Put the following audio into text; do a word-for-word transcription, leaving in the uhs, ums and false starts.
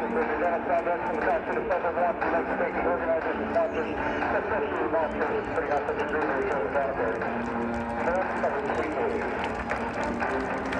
So the Dennis Project from the back to the several blocks, we'd like to thank the organizers and sponsors, especially the volunteers putting out such a great show in Barrie. More coverage, please.